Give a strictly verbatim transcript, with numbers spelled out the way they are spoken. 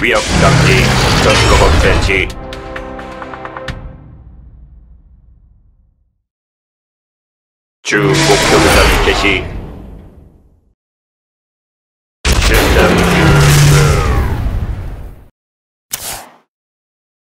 위협 감지, 전로봇 배치. 주 목표 구상 개시.